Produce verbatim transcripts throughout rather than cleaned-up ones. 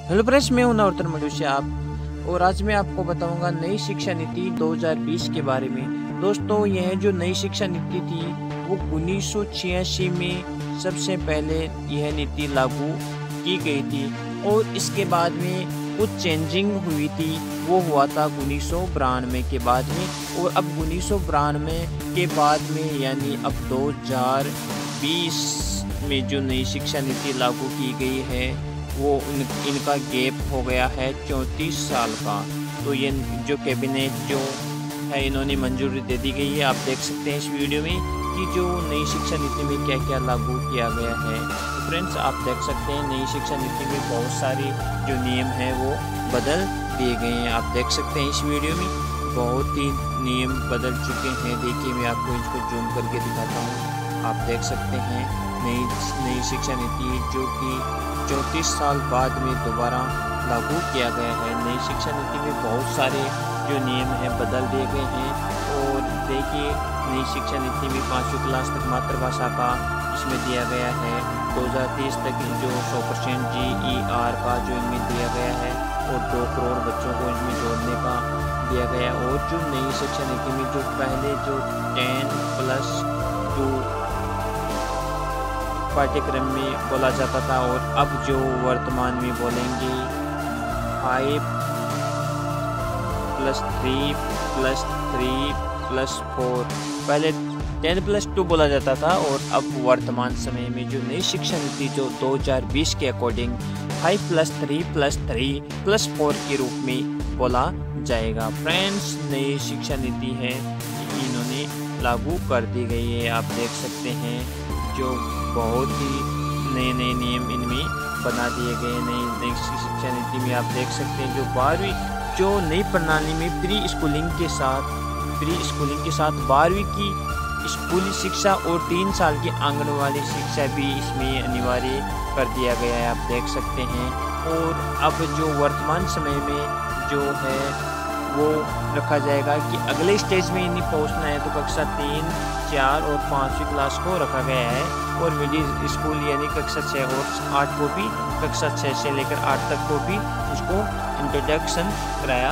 Hello friends, मैं हूं नवरत्न मनुष्य आप और आज मैं आपको बताऊंगा नई शिक्षा नीति दो हज़ार बीस के बारे में। दोस्तों, यह जो नई शिक्षा नीति थी वो उन्नीस सौ छियासी में सबसे पहले यह नीति लागू की गई थी और इसके बाद में कुछ चेंजिंग हुई थी। वो हुआ था उन्नीस सौ बानवे के बाद में, और अब उन्नीस सौ बानवे के बाद में यानी अब दो हज़ार बीस में जो नई शिक्षा नीति लागू की गई है वो इन, इनका गैप हो गया है चौंतीस साल का। तो ये जो कैबिनेट जो है इन्होंने मंजूरी दे दी गई है। आप देख सकते हैं इस वीडियो में कि जो नई शिक्षा नीति में क्या क्या लागू किया गया है। तो फ्रेंड्स, आप देख सकते हैं नई शिक्षा नीति में बहुत सारे जो नियम हैं वो बदल दिए गए हैं। आप देख सकते हैं इस वीडियो में बहुत ही नियम बदल चुके हैं। देखिए, मैं आपको इसको जूम करके दिखाता हूँ। आप देख सकते हैं नई नई शिक्षा नीति जो कि चौंतीस साल बाद में दोबारा लागू किया गया है। नई शिक्षा नीति में बहुत सारे जो नियम हैं बदल दिए गए हैं। और देखिए, नई शिक्षा नीति में पाँचवीं क्लास तक मातृभाषा का इसमें दिया गया है। दो हज़ार तीस तक जो सौ परसेंट जी ई आर का जो इनमें दिया गया है और दो करोड़ बच्चों को इसमें जोड़ने का दिया गया। और जो नई शिक्षा नीति में जो पहले जो टेन प्लस टू पाठ्यक्रम में बोला जाता था और अब जो वर्तमान में बोलेंगे five plus three plus three plus four. पहले टेन प्लस टू बोला जाता था और अब वर्तमान समय में जो नई शिक्षा नीति जो दो हज़ार बीस के according five plus three plus three plus four के रूप में बोला जाएगा। फ्रेंड्स, नई शिक्षा नीति है इन्होंने लागू कर दी गई है। आप देख सकते हैं जो बहुत ही नए नए नियम इनमें बना दिए गए। नई नई शिक्षा नीति में आप देख सकते हैं जो बारहवीं जो नई प्रणाली में प्री स्कूलिंग के साथ प्री स्कूलिंग के साथ बारहवीं की स्कूली शिक्षा और तीन साल की आंगनवाड़ी शिक्षा भी इसमें अनिवार्य कर दिया गया है। आप देख सकते हैं। और अब जो वर्तमान समय में जो है वो रखा जाएगा कि अगले स्टेज में इन्हें पहुंचना है तो कक्षा तीन चार और पाँचवीं क्लास को रखा गया है और मिडिल स्कूल यानी कक्षा छः और आठ को भी कक्षा छः से लेकर आठ तक को भी उसको इंट्रोडक्शन कराया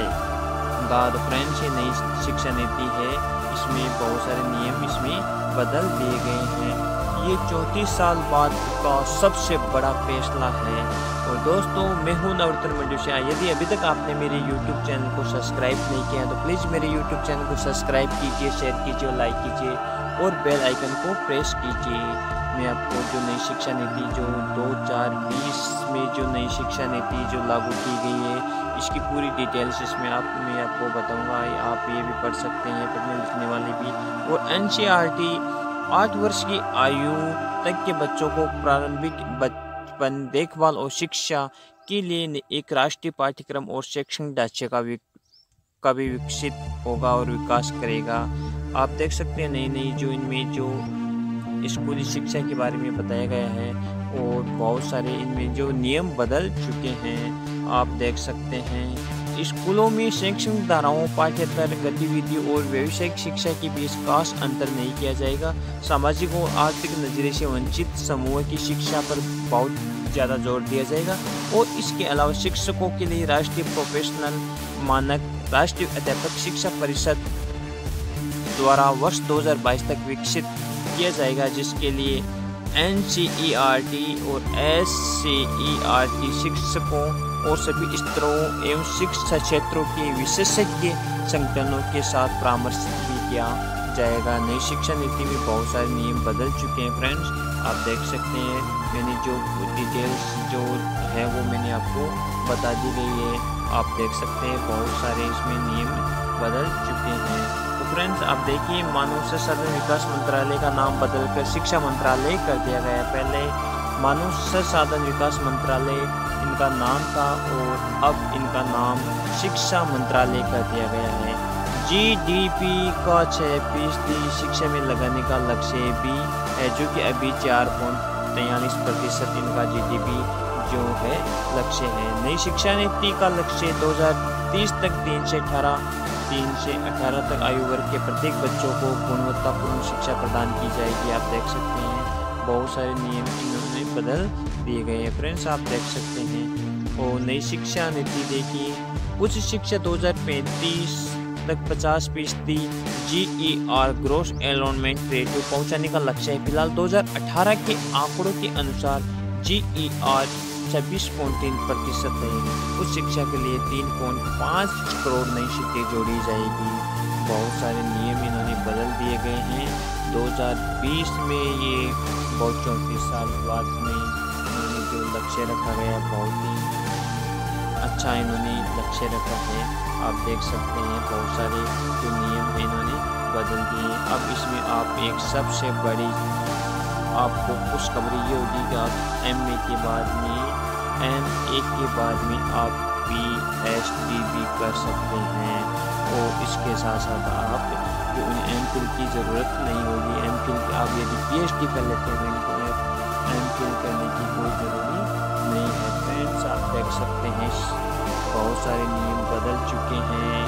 जाएगा। तो फ्रेंड्स, ये नई शिक्षा नीति है, इसमें बहुत सारे नियम इसमें बदल दिए गए हैं। ये चौंतीस साल बाद का सबसे बड़ा फैसला है। और दोस्तों, मैं हूं नवरत्न मनुष्य। यदि अभी तक आपने मेरे यूट्यूब चैनल को सब्सक्राइब नहीं किया तो प्लीज़ मेरे यूट्यूब चैनल को सब्सक्राइब कीजिए, शेयर कीजिए और लाइक कीजिए और बेल आइकन को प्रेस कीजिए। मैं आपको जो नई शिक्षा नीति जो दो हज़ार बीस में जो नई शिक्षा नीति जो लागू की गई है इसकी पूरी डिटेल्स इसमें आप मैं आपको बताऊंगा। आप ये भी पढ़ सकते हैं, पढ़ने लिखने वाले भी। और एन सी आर टी आठ वर्ष की आयु तक के बच्चों को प्रारंभिक बचपन देखभाल और शिक्षा के लिए एक राष्ट्रीय पाठ्यक्रम और शैक्षणिक ढांचे का भी का भी विकसित होगा और विकास करेगा। आप देख सकते हैं नई नई जो इनमें जो स्कूली शिक्षा के बारे में बताया गया है और बहुत सारे इनमें जो नियम बदल चुके हैं। आप देख सकते हैं स्कूलों में शैक्षणिक धाराओं, पाठ्येतर गतिविधियों और व्यावसायिक शिक्षा के बीच खास अंतर नहीं किया जाएगा। सामाजिक और आर्थिक नजरिए से वंचित समूह की शिक्षा पर बहुत ज़्यादा जोर दिया जाएगा। और इसके अलावा शिक्षकों के लिए राष्ट्रीय प्रोफेशनल मानक राष्ट्रीय अध्यापक शिक्षा परिषद द्वारा वर्ष दो हज़ार बाईस तक विकसित किया जाएगा, जिसके लिए N C E R T और S C E R T शिक्षकों और सभी स्तरों एवं शिक्षा क्षेत्रों के विशेषज्ञ संगठनों के साथ परामर्श भी किया जाएगा। नई शिक्षा नीति में बहुत सारे नियम बदल चुके हैं। फ्रेंड्स, आप देख सकते हैं मैंने जो डिटेल्स जो है वो मैंने आपको बता दी गई है। आप देख सकते हैं बहुत सारे इसमें नियम बदल चुके हैं। तो फ्रेंड्स, आप देखिए मानव संसाधन विकास मंत्रालय का नाम बदलकर शिक्षा मंत्रालय कर दिया गया है। पहले मानव संसाधन विकास मंत्रालय इनका नाम था और अब इनका नाम शिक्षा मंत्रालय कर दिया गया है। जी डी पी का छः फीसदी शिक्षा में लगाने का लक्ष्य भी है, जो कि अभी चार पॉइंट तैंतालीस प्रतिशत इनका जी डी पी जो है लक्ष्य है। नई शिक्षा नीति का लक्ष्य दो हज़ार तीस तक तीन से अठारह तीन से अठारह तक आयु वर्ग के प्रत्येक बच्चों को गुणवत्तापूर्ण शिक्षा प्रदान की जाएगी। आप देख सकते हैं बहुत सारे नियम इन्होंने बदल दिए गए हैं। फ्रेंड्स, आप देख सकते हैं और नई शिक्षा नीति देखिए उच्च शिक्षा दो हज़ार पैंतीस तक पचास फीसदी G E R gross enrolment rate को पहुँचाने का लक्ष्य है। फिलहाल दो हज़ार अठारह के आंकड़ों के अनुसार जी ई आर छब्बीस पॉइंट तीन प्रतिशत रहेगी। उच्च शिक्षा के लिए तीन पॉइंट पाँच करोड़ नई सीटें जोड़ी जाएगी। बहुत सारे नियम इन्होंने बदल दिए गए हैं। दो हज़ार बीस में ये बहुत चौंतीस साल बाद में इन्होंने जो लक्ष्य रखा गया बहुत ही अच्छा इन्होंने लक्ष्य रखा है। आप देख सकते हैं बहुत सारे जो नियम हैं इन्होंने बदल दिए। अब इसमें आप एक सबसे बड़ी आपको खुशखबरी ये होगी कि आप एम ए के बाद में एम ए के बाद में आप पी एच डी भी कर सकते हैं और इसके साथ साथ आप जो उन्हें एम फिल की ज़रूरत नहीं होगी। एम फिल आप यदि पी एच डी कर लेते हैं तो एम फिल करने की कोई ज़रूरी नहीं है। फ्रेंड्स आप देख सकते हैं बहुत सारे नियम बदल चुके हैं।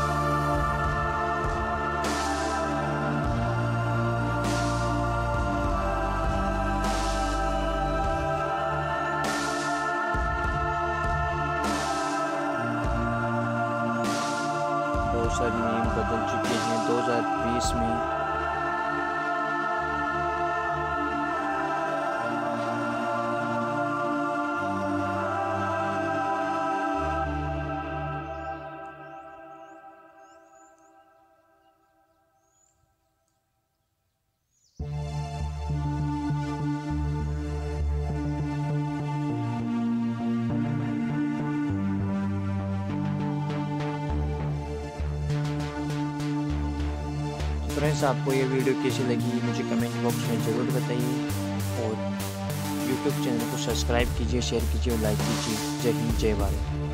बहुत सारे नियम बदल चुके हैं दो हज़ार बीस में। फ्रेंड्स आपको ये वीडियो कैसी लगी मुझे कमेंट बॉक्स में ज़रूर बताइए और यूट्यूब चैनल को सब्सक्राइब कीजिए, शेयर कीजिए और लाइक कीजिए। जय हिंद, जय भारत।